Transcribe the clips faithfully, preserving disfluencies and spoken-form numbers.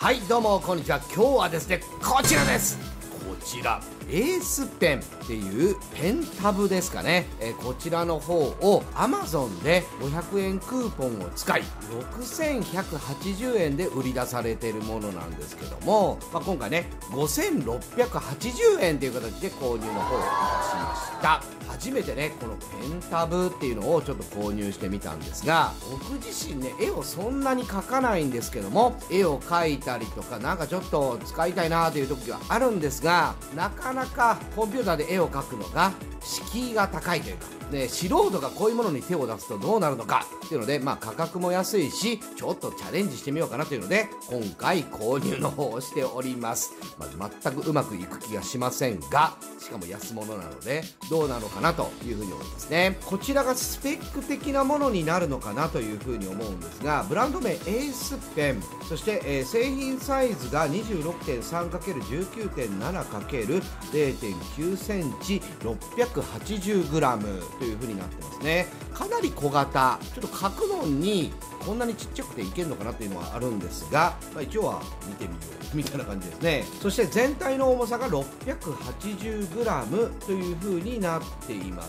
はいどうもこんにちは。今日はですねこちらです。こちらエースペンっていうペンタブですかね、えー、こちらの方を アマゾン でごひゃくえんクーポンを使いろくせんひゃくはちじゅうえんで売り出されているものなんですけども、まあ、今回ねごせんろっぴゃくはちじゅうえんという形で購入の方をいたしました。初めてねこのペンタブっていうのをちょっと購入してみたんですが、僕自身ね絵をそんなに描かないんですけども、絵を描いたりとかなんかちょっと使いたいなという時はあるんですが、なかなかコンピューターで絵を描くのが敷居が高いというかで、素人がこういうものに手を出すとどうなるのかっていうので、まあ価格も安いしちょっとチャレンジしてみようかなというので今回購入の方をしております。まあ、全くうまくいく気がしませんが、しかも安物なのでどうなのかなというふうに思いますね。こちらがスペック的なものになるのかなというふうに思うんですが、ブランド名エースペン、そして、えー、製品サイズが にじゅうろくてんさんかけるじゅうきゅうてんななかけるれいてんきゅうセンチろっぴゃくはちじゅうグラムという風になってますね。かなり小型、ちょっと書くのにこんなにちっちゃくていけるのかなっていうのはあるんですが、まあ、一応は見てみようみたいな感じですね。そして全体の重さが ろっぴゃくはちじゅうグラム という風になっています。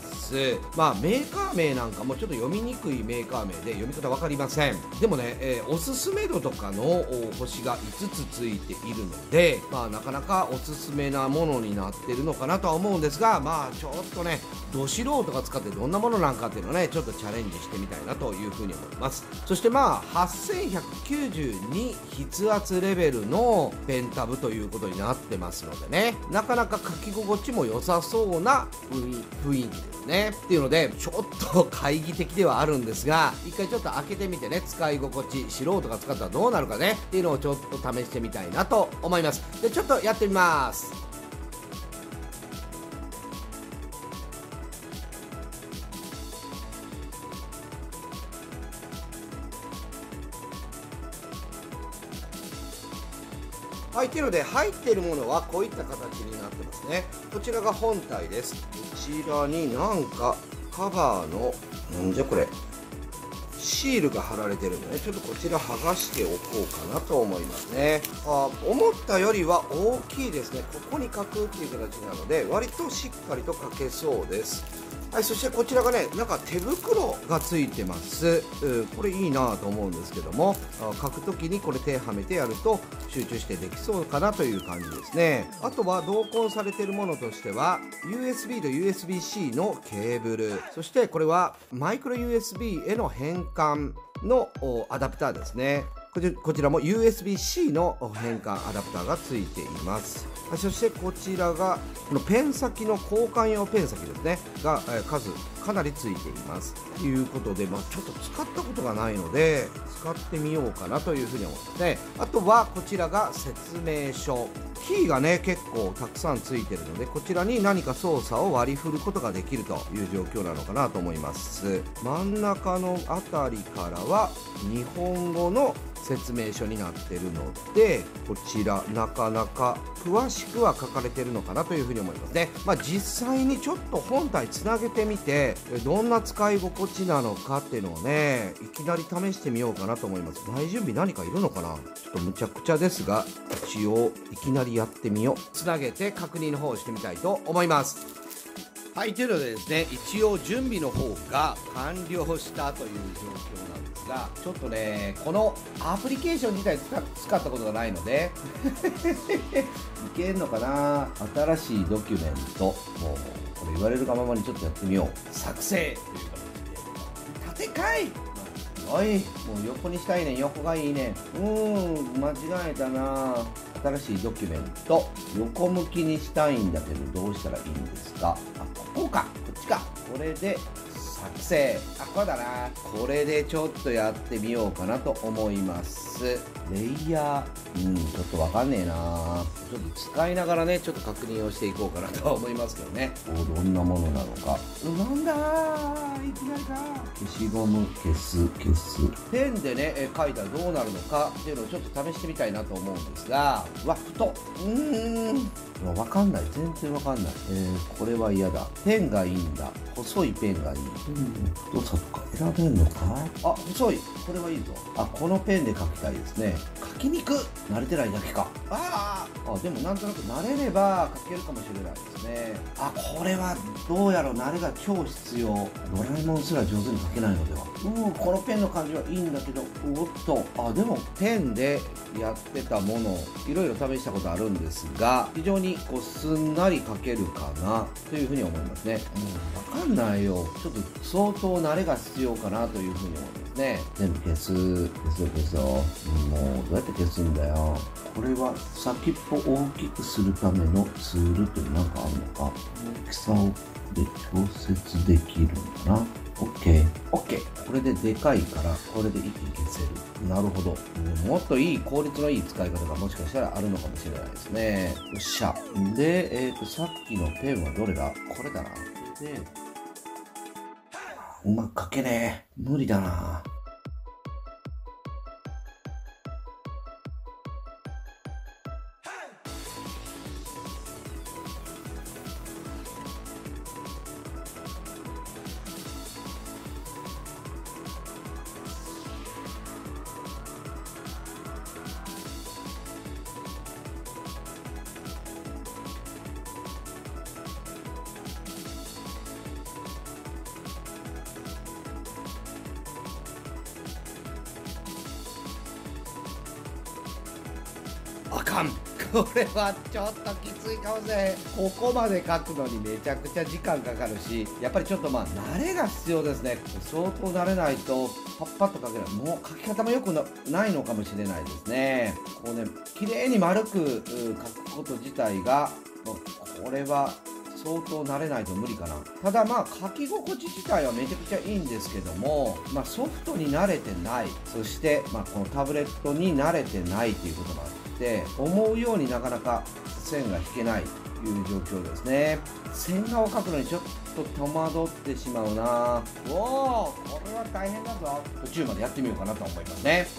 まあメーカー名なんかもちょっと読みにくいメーカー名で読み方分かりません。でもね、えー、おすすめ度とかの星がいつつついているので、まあなかなかおすすめなものになってるのかなとは思うんですが、まあちょっとねど素人が使ってどんなものなんかっていうのをねちょっとチャレンジしてみたいなという風に思います。そしてまあはっせんひゃくきゅうじゅうに筆圧レベルのペンタブということになってますのでね、なかなか書き心地も良さそうな雰囲気ですね。っていうのでちょっと懐疑的ではあるんですが、一回ちょっと開けてみてね使い心地、素人が使ったらどうなるかねっていうのをちょっと試してみたいなと思います。でちょっとやってみます。はい、というので入っているものはこういった形になってますね。こちらが本体です。こちらになんかカバーのなんじゃこれシールが貼られてるんでね、ちょっとこちら剥がしておこうかなと思いますね。あ、思ったよりは大きいですね。ここに書くっていう形なので割としっかりと書けそうです。はい、そしてこちらがねなんか手袋がついてます。これいいなと思うんですけども、書くときにこれ手はめてやると集中してできそうかなという感じですね。あとは同梱されているものとしては ユーエスビー と ユーエスビーシー のケーブル、そしてこれはマイクロ ユーエスビー への変換のアダプターですね。こちらも ユーエスビーシー の変換アダプターがついています。そしてこちらがこのペン先の交換用ペン先ですねが数かなりついていますということで、まあ、ちょっと使ったことがないので使ってみようかなというふうに思ってね。あとはこちらが説明書、キーがね結構たくさんついてるのでこちらに何か操作を割り振ることができるという状況なのかなと思います。真ん中のあたりからは日本語の説明書になってるので、こちらなかなか詳しくは書かれてるのかなというふうに思いますね。まあ実際にちょっと本体つなげてみてどんな使い心地なのかっていうのをねいきなり試してみようかなと思います。前準備何かいるのかな、ちょっとむちゃくちゃですが一応いきなりやってみよう。つなげて確認の方をしてみたいと思います。はい、というのでですね一応準備の方が完了したという状況なんですが、ちょっとねこのアプリケーション自体使使ったことがないのでいけんのかな。新しいドキュメント、もうこれ言われるがままにちょっとやってみよう。作成という形で縦かいおい、もう横にしたいねん、横がいいねん。うーん間違えたな。新しいドキュメント横向きにしたいんだけどどうしたらいいんですか。あ、ここか、こっちか。これで作成、あ、これだな。これでちょっとやってみようかなと思います。レイヤー、うんちょっとわかんねえな。ちょっと使いながらねちょっと確認をしていこうかなとは思いますけどね。どんなものなのか。なんだー、いきなりか。 消しゴム消す消すペンでね、えー書いたらどうなるのかっていうのをちょっと試してみたいなと思うんですが、うわ太っ、うーんわかんない、全然わかんない。えー、これは嫌だ。ペンがいいんだ。細いペンがいい。うん、太さとか選べんのか。あ、細い、これはいいぞ。あ、このペンで書きたいですね。書きにくっ、慣れてないだけか。あーあ、でもなんとなく慣れれば書けるかもしれないですね。あ、これはどうやろう、慣れが超必要。ドラえもんすら上手に書けないのでは。うん、このペンの感じはいいんだけど、おっと、あ、でもペンでやってたものいろいろ試したことあるんですが、非常にこうすんなり書けるかなというふうに思いますね。うん、わかんないよ。ちょっと相当慣れが必要かなというふうに思いますね。全部消す、消す消そう。もうどうやって消すんだよ。これは先っぽを大きくするためのツールって何かあるのか。大きさをで調節できるんだな。OK。OK。これででかいから、これで一気に消せる。なるほど。もっといい、効率のいい使い方がもしかしたらあるのかもしれないですね。よっしゃ。で、えっと、さっきのペンはどれだ？これだな。で、うまく書けねえ。無理だな。あかん、これはちょっときついかもしれへん。ここまで書くのにめちゃくちゃ時間かかるし、やっぱりちょっとまあ慣れが必要ですね。相当慣れないとパッパッと書けない。もう書き方もよく な, ないのかもしれないですね。こうね、綺麗に丸く書くこと自体がこれは相当慣れないと無理かな。ただまあ書き心地自体はめちゃくちゃいいんですけども、まあ、ソフトに慣れてない、そしてまあこのタブレットに慣れてないということもあって思うようになかなか線が引けないという状況ですね。線画を描くのにちょっと戸惑ってしまうな。おお、これは大変だぞ。途中までやってみようかなと思いますね。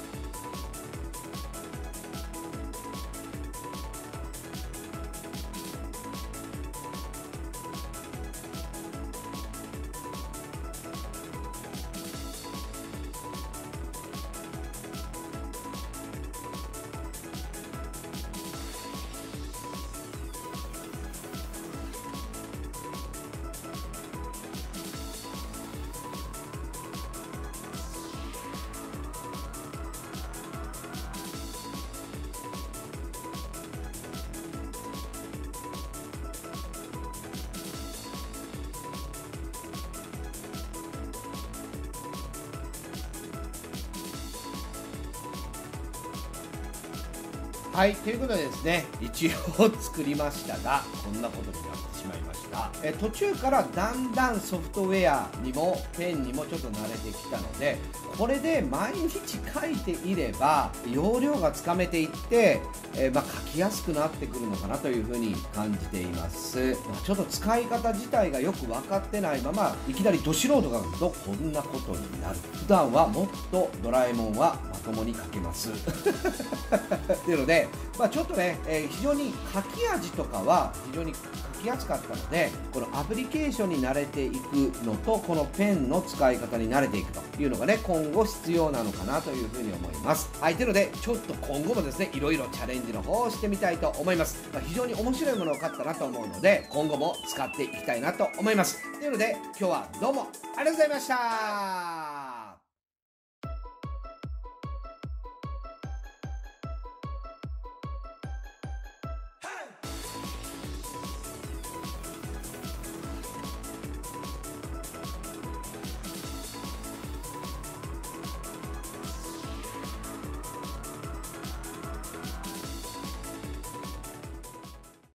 はい、ということでですね、一応作りましたが、こんなことになってしまいました。え途中からだんだんソフトウェアにもペンにもちょっと慣れてきたので、これで毎日書いていれば要領がつかめていって、えー、まあ書きやすくなってくるのかなというふうに感じています。まあ、ちょっと使い方自体がよく分かってないままいきなりど素人が書くとこんなことになる。普段はもっとドラえもんはまともに書けますっていうので、まあ、ちょっとね、えー、非常に書き味とかは非常に書きやすかったので、このアプリケーションに慣れていくのとこのペンの使い方に慣れていくというのがね、今後必要なのかなというふうに思います。はい、というのでちょっと今後もですね、いろいろチャレンジの方をしてみたいと思います。まあ、非常に面白いものを買ったなと思うので、今後も使っていきたいなと思います。というので今日はどうもありがとうございました。